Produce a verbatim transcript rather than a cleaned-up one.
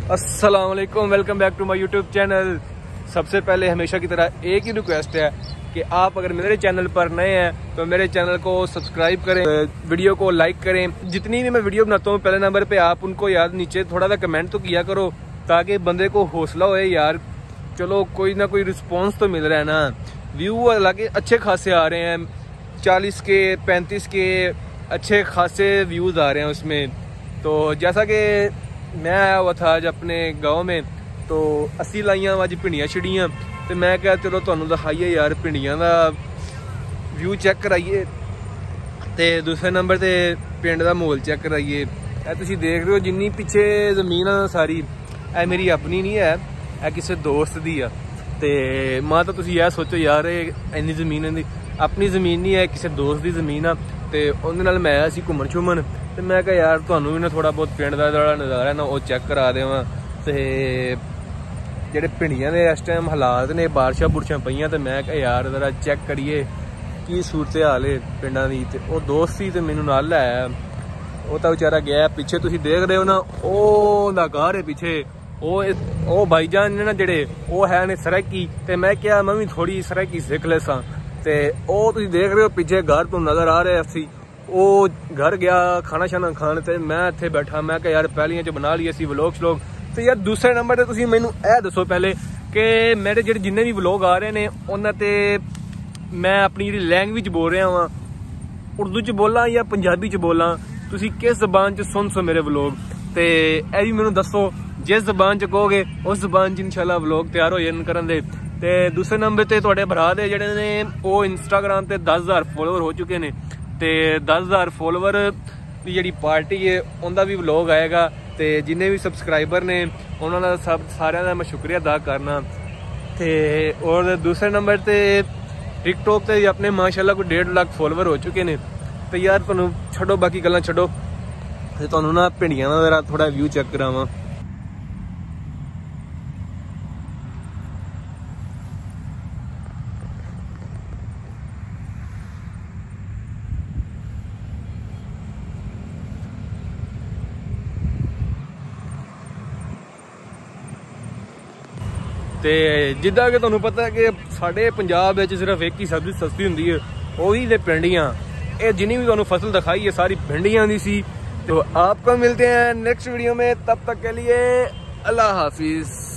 अस्सलाम वालेकुम, welcome back to my YouTube channel. सबसे पहले हमेशा की तरह एक ही रिक्वेस्ट है कि आप अगर मेरे चैनल पर नए हैं तो मेरे चैनल को सब्सक्राइब करें, वीडियो को लाइक करें। जितनी भी मैं वीडियो बनाता हूँ पहले नंबर पे आप उनको यार नीचे थोड़ा सा कमेंट तो किया करो, ताकि बंदे को हौसला होए यार चलो कोई ना कोई रिस्पॉन्स तो मिल रहा है ना। व्यू हालांकि अच्छे खासे आ रहे हैं, चालीस के पैंतीस के अच्छे खासे व्यूज़ आ रहे हैं उसमें। तो जैसा कि मैं आया हुआ था आज अपने गांव में, तो अस्सी लाइया अज भिंडियां छिड़ियां, तो मैं क्या चलो तुहानू दिखाइए यार भिंडियां का व्यू चैक कराइए, तो दूसरे नंबर ते पिंड का माहौल चैक कराइए। ए तुसीं देख रहे हो जिन्नी पिछे जमीन आ सारी ए मेरी अपनी नहीं है, ए किसी दोस्त दी आ। ते मां तो तुसीं यह सोचो यार इन्नी जमीन इन्नी अपनी जमीन नहीं है, किसी दोस्त की जमीन आ। तो उन्हें नाल मैं आया सी घूमन शूमन, तो मैं क्या यार तुहानू भी ना थोड़ा बहुत पिंड का जो नज़ारा ना वो चैक करा देवां। ते जेह्ड़े भिंडियां दे इस टाइम हालात ने, बारिशां बुरशां पईयां, तो मैं क्या यार जरा चैक करिए की सूरत हाल है पिंडां दी। ते ओह दोस्त सी ते मैनू नाल लाया, वो तो बेचारा गया पिछे तुसीं देख रहे हो ना, ओह दा घर है पिछे। ओ भाईजान ने ना जेड़े वो है ने सरैकी, ते मैं क्या मैं भी थोड़ी सरैकी सीख लेसा। ते ओ तुसीं देख रहे हो पिछे घर तो नज़र आ रहे सी, वो घर गया खाना शाना खान, ते मैं इत्थे बैठा। मैं क्या यार पहलियां च बना लिए सी व्लॉग श्लोग। तो यार दूसरे नंबर ते तुसीं मैनू ए दसो पहले कि मेरे जेह्ड़े जिन्ने भी व्लॉग आ रहे ने उन्हां ते मैं अपनी जेह्ड़ी लैंग्वेज बोल रहा वां, उर्दू च बोलां या पंजाबी च बोलां, तुसीं किस जबान च सुन सो मेरे व्लॉग। ते ए भी मैनू दसो, जिस जबान च कहोगे उस जबान च इंशाल्लाह व्लॉग तैयार हो जान करन दे। ते दूसरे नंबर ते तुहाडे भरा दे जेह्ड़े ने वो इंस्टाग्राम ते दस हज़ार फॉलोवर हो चुके ने, ते दस हज़ार फॉलोवर की जी पार्टी है उनका भी व्लॉग आएगा। तो जिन्हें भी सबसक्राइबर ने उन्होंने सब सारे का मैं शुक्रिया अदा करना। तो और दूसरे नंबर पर टिकटॉक से अपने माशाल्लाह कोई डेढ़ लाख फॉलोवर हो चुके हैं। तो यार तुहानू छड्डो बाकी गल्लां छड्डो, ते तुहानू ना भिंडियां दा जरा थोड़ा व्यू चेक करावां। तो जिदा कि तुहानू पता है कि साढ़े पंजाब में सिर्फ एक ही सब्जी सस्ती होंदी है, वही ते भिंडियां। ये जिन्नी भी तुहानू फसल दिखाई है सारी भिंडियां दी सी। तो आपको मिलते हैं नेक्स्ट वीडियो में, तब तक के लिए अल्लाह हाफिज।